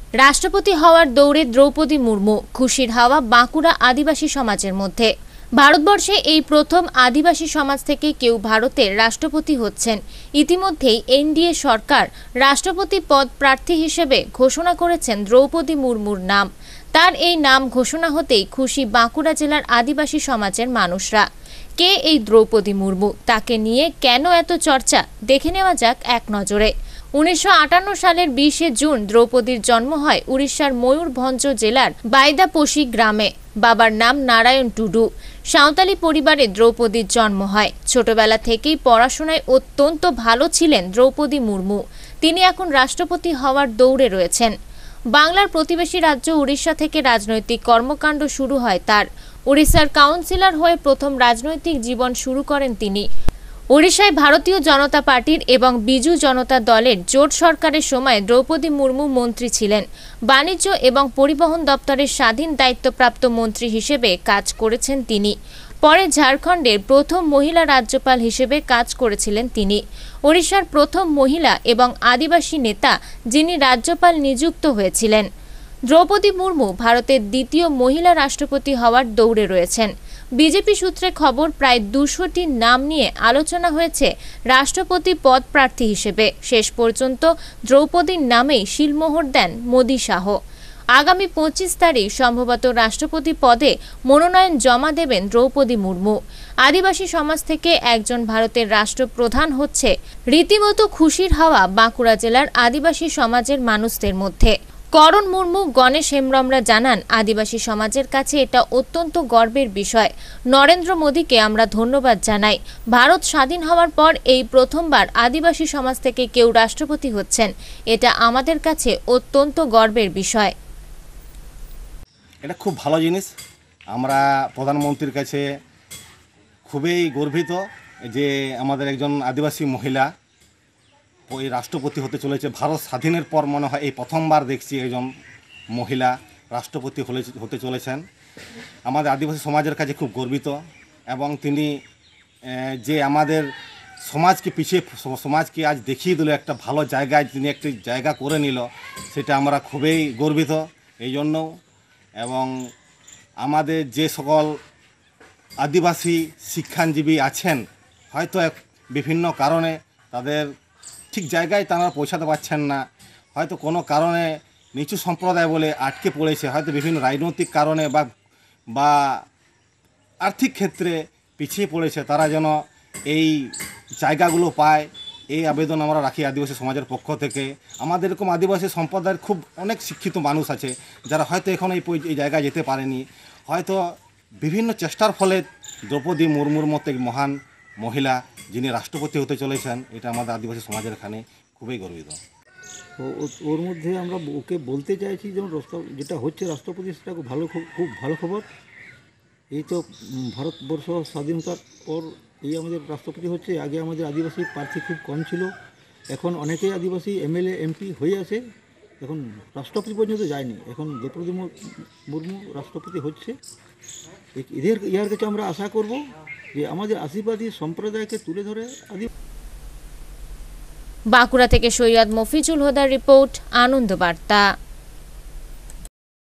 রাষ্ট্রপতি হওয়ার দৌড়ে দ্রৌপদী মুর্মু, খুশির হাওয়া বাঁকুড়া আদিবাসী সমাজের মধ্যে। ভারতবর্ষে এই প্রথম আদিবাসী সমাজ থেকে কেউ ভারতের রাষ্ট্রপতি হচ্ছেন। ইতিমধ্যেই এনডিএ সরকার রাষ্ট্রপতি পদ প্রার্থী হিসেবে ঘোষণা করেছেন দ্রৌপদী মুর্মুর নাম। তার এই নাম ঘোষণা হতেই খুশি বাঁকুড়া জেলার আদিবাসী সমাজের মানুষরা। কে এই দ্রৌপদী মুর্মু, তাকে নিয়ে কেন এত চর্চা, দেখে নেওয়া যাক এক নজরে। 1958 সালের 20শে জুন দ্রৌপদীর জন্ম হয় উড়িষ্যার ময়ূরভঞ্জ জেলার বাইদাপোশি গ্রামে। বাবার নাম নারায়ণ টুডু। সাঁওতালি পরিবারে দ্রৌপদীর জন্ম হয়। ছোটবেলা থেকেই পড়াশোনায় অত্যন্ত ভালো ছিলেন দ্রৌপদী মুর্মু। তিনি এখন রাষ্ট্রপতি হওয়ার দৌড়ে রয়েছেন। বাংলার প্রতিবেশী রাজ্য উড়িষ্যা থেকে রাজনৈতিক কর্মকাণ্ড শুরু হয় তার। উড়িষ্যার কাউন্সিলর হয়ে প্রথম রাজনৈতিক জীবন শুরু করেন তিনি। ওড়িশায় ভারতীয় জনতা পার্টির এবং বিজু জনতা দলের জোট সরকারের সময় দ্রৌপদী মুর্মু মন্ত্রী ছিলেন। বাণিজ্য এবং পরিবহন দপ্তরের স্বাধীন দায়িত্বপ্রাপ্ত মন্ত্রী হিসেবে কাজ করেছেন তিনি। পরে ঝাড়খণ্ডের প্রথম মহিলা রাজ্যপাল হিসেবে কাজ করেছিলেন তিনি। ওড়িশার প্রথম মহিলা এবং আদিবাসী নেতা যিনি রাজ্যপাল নিযুক্ত হয়েছিলেন। দ্রৌপদী মুর্মু ভারতের দ্বিতীয় মহিলা রাষ্ট্রপতি হওয়ার দৌড়ে রয়েছেন। বিজেপি সূত্রে খবর, প্রায় 200টি নাম নিয়ে আলোচনা হয়েছে রাষ্ট্রপতি পদ প্রার্থী হিসেবে। শেষ পর্যন্ত দ্রৌপদীর নামেই শিলমোহর দেন মোদি শাহ। আগামী 25 তারিখ সম্ভবত রাষ্ট্রপতি পদে মনোনয়ন জমা দেবেন দ্রৌপদী মুর্মু। আদিবাসী সমাজ থেকে একজন ভারতের রাষ্ট্রপ্রধান হচ্ছে রীতিমতো খুশির হাওয়া বাঁকুড়া জেলার আদিবাসী সমাজের মানুষদের মধ্যে। করণ মুর্মু, গণেশ হেমব্রমরা জানান, আদিবাসী সমাজের কাছে এটা অত্যন্ত গর্বের বিষয়। নরেন্দ্র মোদীকে আমরা ধন্যবাদ জানাই। ভারত স্বাধীন হওয়ার পর এই প্রথমবার আদিবাসী সমাজ থেকে কেউ রাষ্ট্রপতি হচ্ছেন। এটা আমাদের কাছে অত্যন্ত গর্বের বিষয়। এটা খুব ভালো জিনিস। আমরা প্রধানমন্ত্রীর কাছে খুবই গর্বিত যে আমাদের একজন আদিবাসী মহিলা ওই রাষ্ট্রপতি হতে চলেছে। ভারত স্বাধীনের পর মনে হয় এই প্রথমবার দেখছি একজন মহিলা রাষ্ট্রপতি হতে চলেছেন। আমাদের আদিবাসী সমাজের কাছে খুব গর্বিত এবং তিনি যে আমাদের সমাজকে আজ দেখিয়ে দিল একটা ভালো জায়গায়, তিনি একটি জায়গা করে নিল, সেটা আমরা খুবই গর্বিত এই জন্য। এবং আমাদের যে সকল আদিবাসী শিক্ষাজীবী আছেন, হয়তো বিভিন্ন কারণে তাদের ঠিক জায়গায় তারা পৌঁছাতে পারছেন না, হয়তো কোনো কারণে নিচু সম্প্রদায় বলে আটকে পড়েছে, হয়তো বিভিন্ন রাজনৈতিক কারণে বা আর্থিক ক্ষেত্রে পিছিয়ে পড়েছে, তারা যেন এই জায়গাগুলো পায়, এই আবেদন আমরা রাখি আদিবাসী সমাজের পক্ষ থেকে। আমাদের এরকম আদিবাসী সম্প্রদায়ের খুব অনেক শিক্ষিত মানুষ আছে যারা হয়তো এখন এই জায়গায় যেতে পারেনি। হয়তো বিভিন্ন চেষ্টার ফলে দ্রৌপদী মুর্মুর মতো এক মহান মহিলা যিনি রাষ্ট্রপতি হতে চলেছেন, এটা আমাদের আদিবাসী সমাজের এখানে খুবই গর্বিত। ওর মধ্যে আমরা ওকে বলতে চাইছি যেমন যেটা হচ্ছে রাষ্ট্রপতি, সেটা খুব ভালো খবর। এই তো ভারতবর্ষ স্বাধীনতার পর এই আমাদের রাষ্ট্রপতি হচ্ছে। আগে আমাদের আদিবাসী প্রার্থী খুব কম ছিল, এখন অনেকেই আদিবাসী এমএলএ এমপি হয়ে আছে, এখন রাষ্ট্রপতি পর্যন্ত যায়নি। এখন দ্রৌপদী মুর্মু রাষ্ট্রপতি হচ্ছে। ইয়ার কাছে আমরা আশা করব যে আমাদের আদিবাসী সম্প্রদায়কে তুলে ধরে। বাঁকুড়া থেকে সৈয়দ মফিজুল হুদার রিপোর্ট, আনন্দ বার্তা।